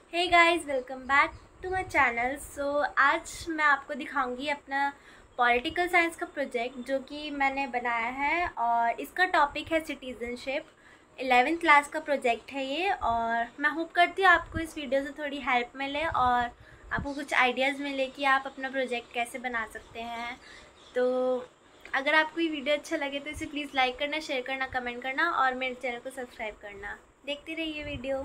Hey guys, welcome back to my channel. आज मैं आपको दिखाऊंगी अपना पॉलिटिकल साइंस का प्रोजेक्ट जो कि मैंने बनाया है और इसका टॉपिक है सिटीज़नशिप। 11th क्लास का प्रोजेक्ट है ये और मैं होप करती हूँ आपको इस वीडियो से थोड़ी हेल्प मिले और आपको कुछ आइडियाज़ मिले कि आप अपना प्रोजेक्ट कैसे बना सकते हैं। तो अगर आपको ये वीडियो अच्छा लगे तो इसे प्लीज़ लाइक करना, शेयर करना, कमेंट करना और मेरे चैनल को सब्सक्राइब करना। देखते रहिए वीडियो।